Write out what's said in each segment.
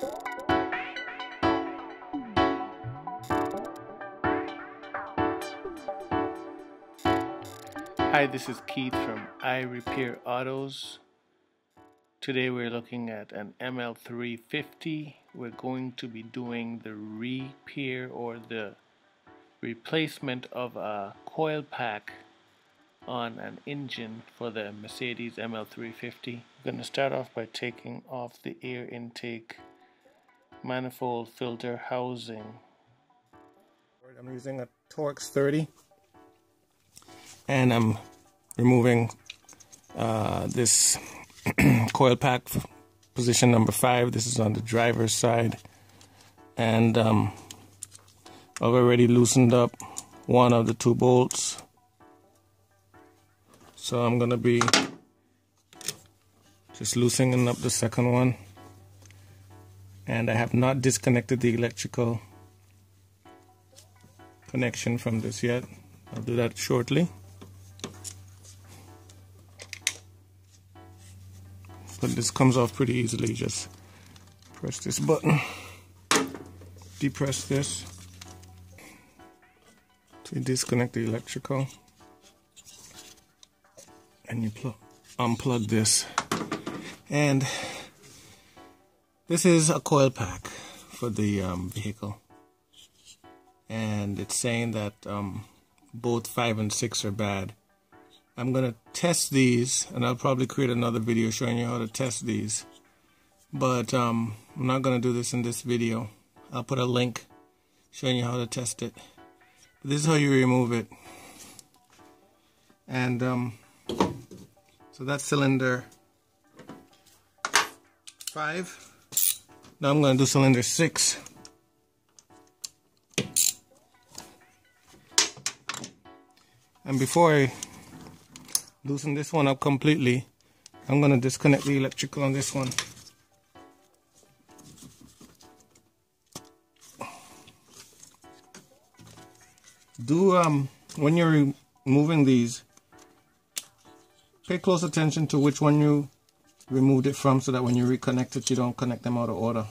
Hi, this is Keith from I Repair Autos. Today we're looking at an ML350. We're going to be doing the repair or the replacement of a coil pack on an engine for the Mercedes ML350. We're going to start off by taking off the air intake manifold filter housing. I'm using a Torx 30 and I'm removing this coil pack position number 5. This is on the driver's side, and I've already loosened up one of the 2 bolts, so I'm gonna be just loosening up the second one, and I have not disconnected the electrical connection from this yet. I'll do that shortly. But this comes off pretty easily. Just press this button, depress this to disconnect the electrical, and you unplug this. And this is a coil pack for the vehicle, and it's saying that both 5 and 6 are bad. I'm going to test these, and I'll probably create another video showing you how to test these, but I'm not going to do this in this video. I'll put a link showing you how to test it. But this is how you remove it. And so that's cylinder 5. Now I'm going to do cylinder 6. And before I loosen this one up completely, I'm going to disconnect the electrical on this one. When you're removing these, pay close attention to which one you removed it from, so that when you reconnect it, you don't connect them out of order.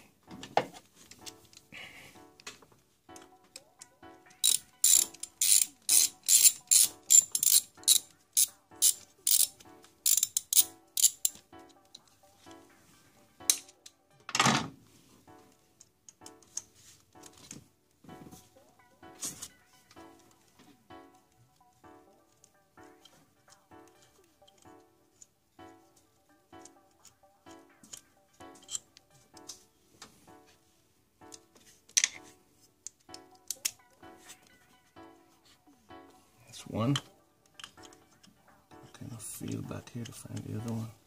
One. I kind of feel back here to find the other one.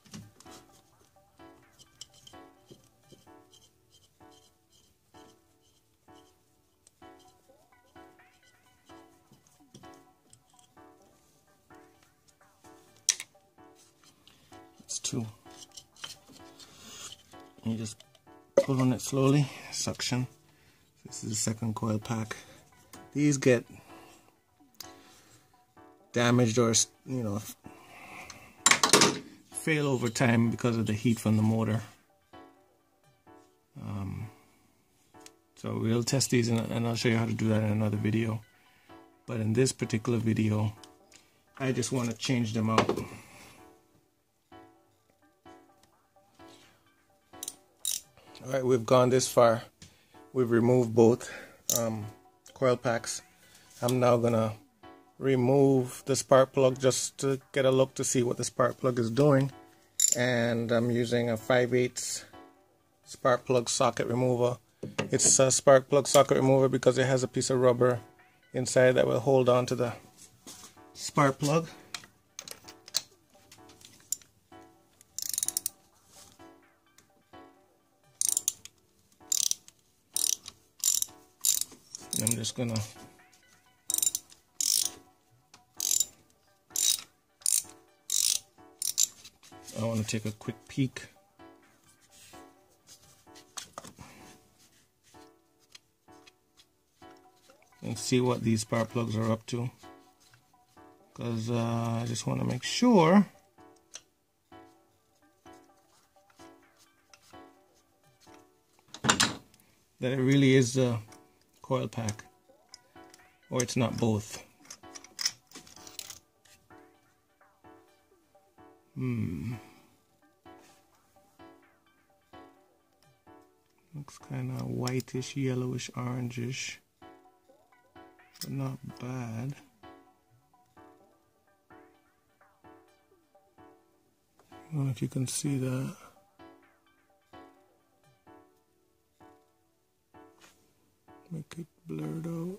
That's 2. You just pull on it slowly, suction. This is the second coil pack. These get damaged or, fail over time because of the heat from the motor. So we'll test these, and I'll show you how to do that in another video. But in this particular video, I just want to change them out. Alright, we've gone this far. We've removed both coil packs. I'm now gonna remove the spark plug just to get a look to see what the spark plug is doing, and I'm using a 5/8 spark plug socket remover. It's a spark plug socket remover because it has a piece of rubber inside that will hold on to the spark plug. And I'm just gonna I want to take a quick peek. And see what these spark plugs are up to, because I just want to make sure that it really is the coil pack, or it's not both. Looks kind of whitish, yellowish, orangish, but not bad. I don't know if you can see that. Make it blurred out.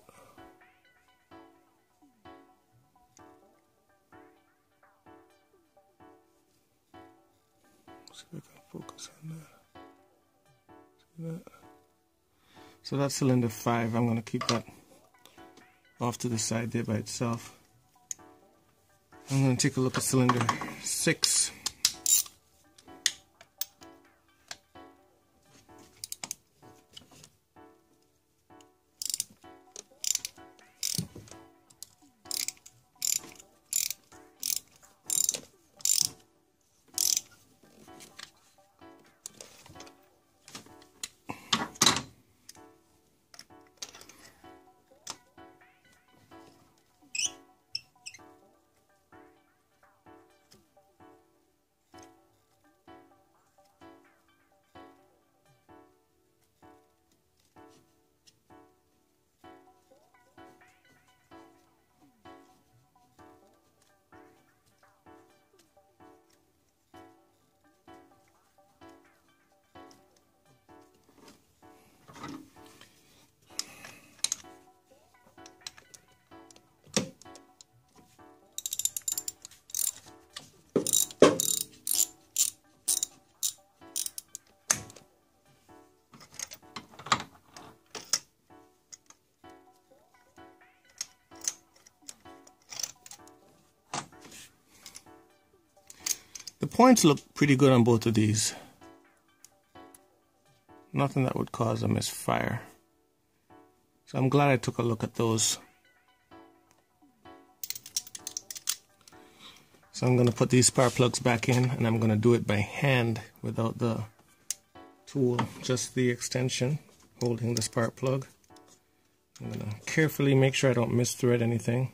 See if I can focus on that. See that? So that's cylinder 5. I'm going to keep that off to the side there by itself. I'm going to take a look at cylinder 6. The points look pretty good on both of these. Nothing that would cause a misfire. So I'm glad I took a look at those. So I'm going to put these spark plugs back in, and I'm going to do it by hand without the tool, just the extension holding the spark plug. I'm going to carefully make sure I don't misthread anything.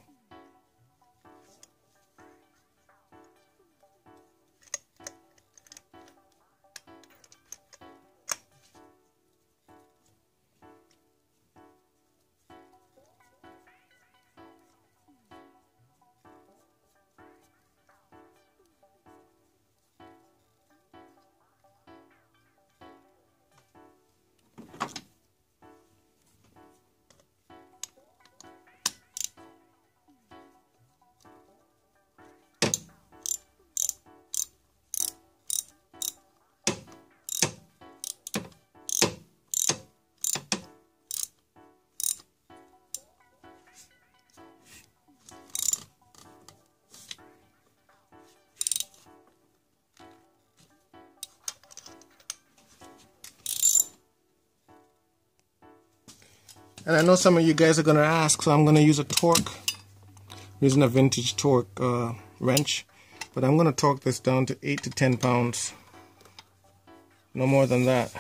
And I know some of you guys are going to ask, so I'm going to use a torque. I'm using a vintage torque wrench, but I'm going to torque this down to 8 to 10 pounds. No more than that.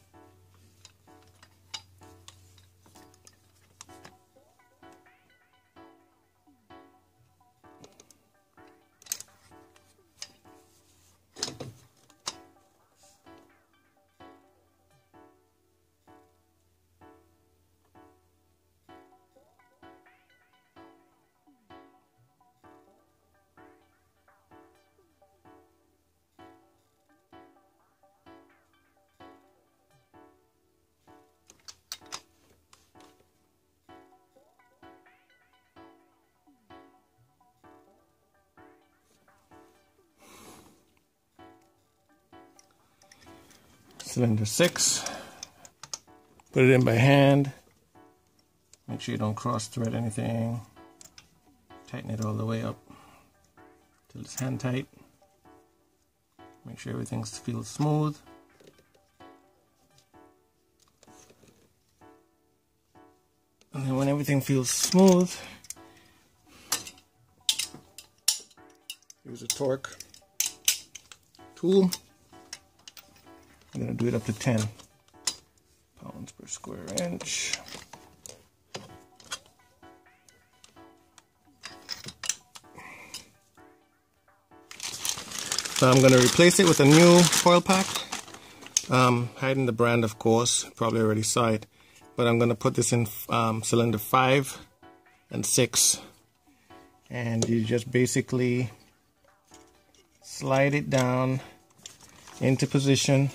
Cylinder 6, put it in by hand, make sure you don't cross thread anything, tighten it all the way up till it's hand tight, make sure everything feels smooth. And then when everything feels smooth, use a torque tool. I'm going to do it up to 10 pounds. pounds per square inch. So I'm going to replace it with a new coil pack. Hiding the brand, of course, probably already saw it, but I'm going to put this in cylinder 5 and 6, and you just basically slide it down into position.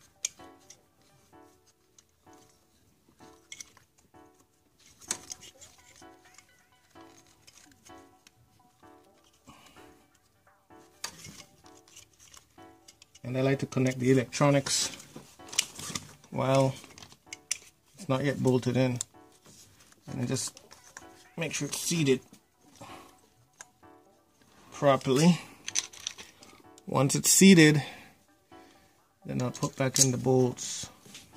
And I like to connect the electronics while it's not yet bolted in, and then just make sure it's seated properly. Once it's seated, then I'll put back in the bolts,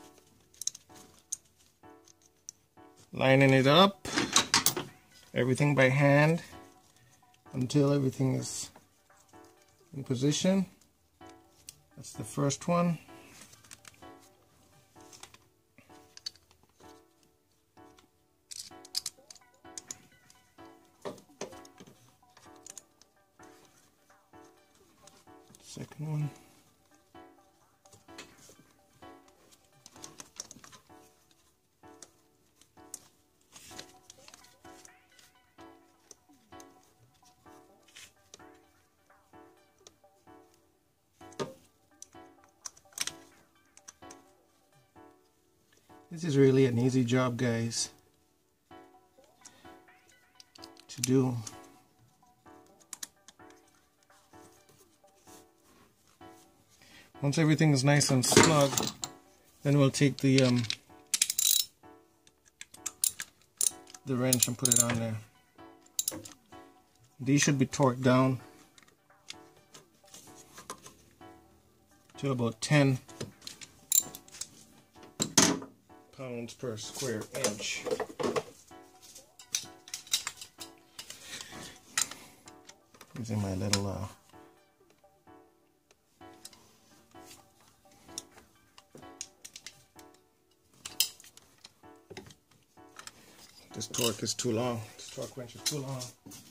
lining it up, everything by hand until everything is in position. That's the first one. Second one. This is really an easy job, guys, to do. Once everything is nice and snug, then we'll take the wrench and put it on there. These should be torqued down to about 10 pounds per square inch. Using my little this torque is too long. This torque wrench is too long.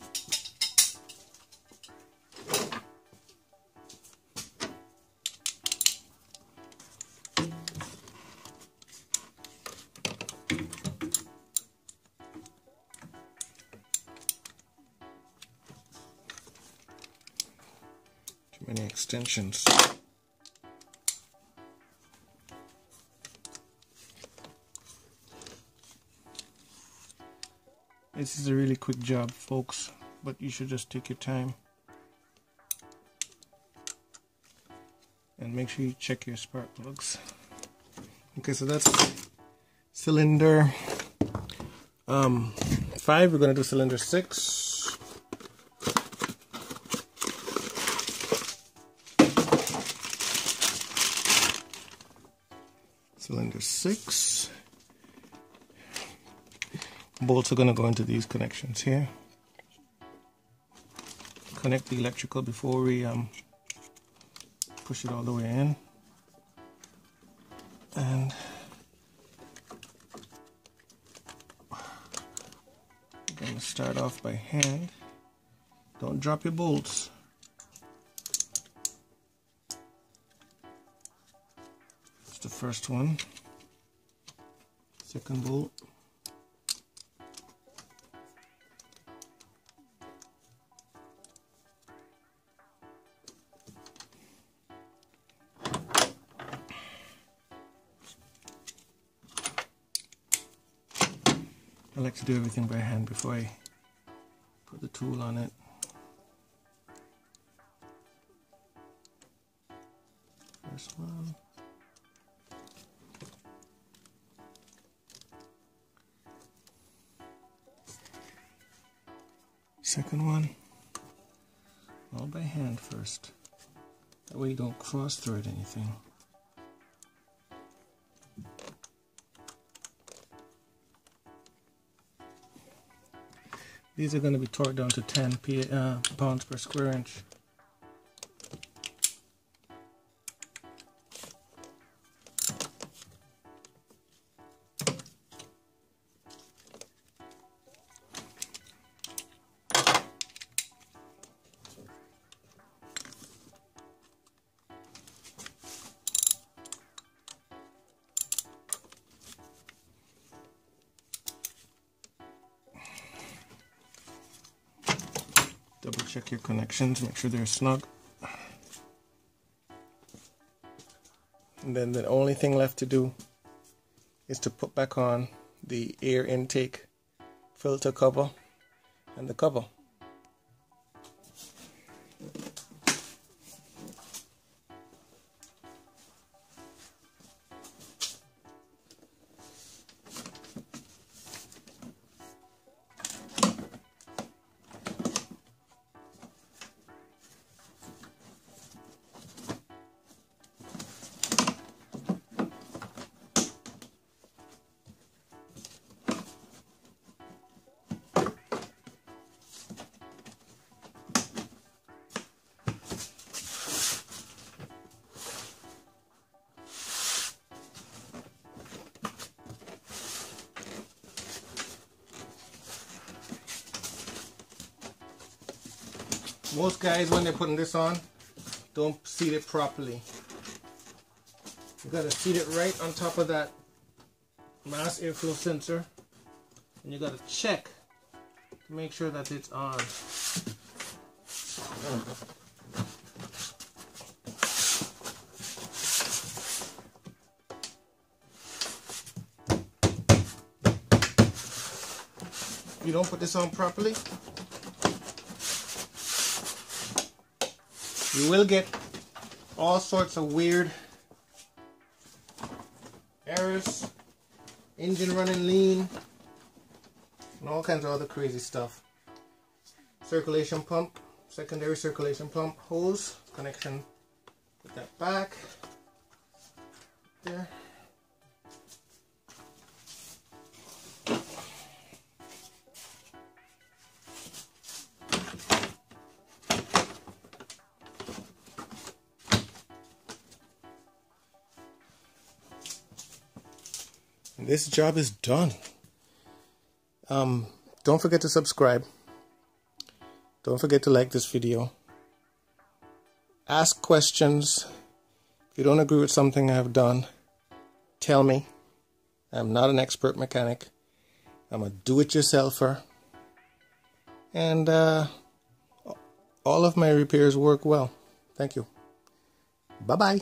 Too many extensions. This is a really quick job, folks, but you should just take your time and make sure you check your spark plugs. Okay, so that's cylinder 5. We're going to do cylinder 6. Cylinder 6. Bolts are going to go into these connections here. Connect the electrical before we push it all the way in. And I'm going to start off by hand. Don't drop your bolts. That's the first one. Second bolt. I like to do everything by hand before I put the tool on it. First one. Second one. All by hand first. That way you don't cross thread anything. These are going to be torqued down to 10 pounds per square inch. Double check your connections, make sure they're snug. And then the only thing left to do is to put back on the air intake filter cover and the cover. Most guys, when they're putting this on, don't seat it properly. You gotta seat it right on top of that mass airflow sensor, and you gotta check to make sure that it's on. If you don't put this on properly, you will get all sorts of weird errors, engine running lean, and all kinds of other crazy stuff. Circulation pump, secondary circulation pump hose connection. Put that back there. This job is done. Don't forget to subscribe. Don't forget to like this video. Ask questions. If you don't agree with something I've done, tell me. I'm not an expert mechanic. I'm a do-it-yourselfer. And all of my repairs work well. Thank you. Bye-bye.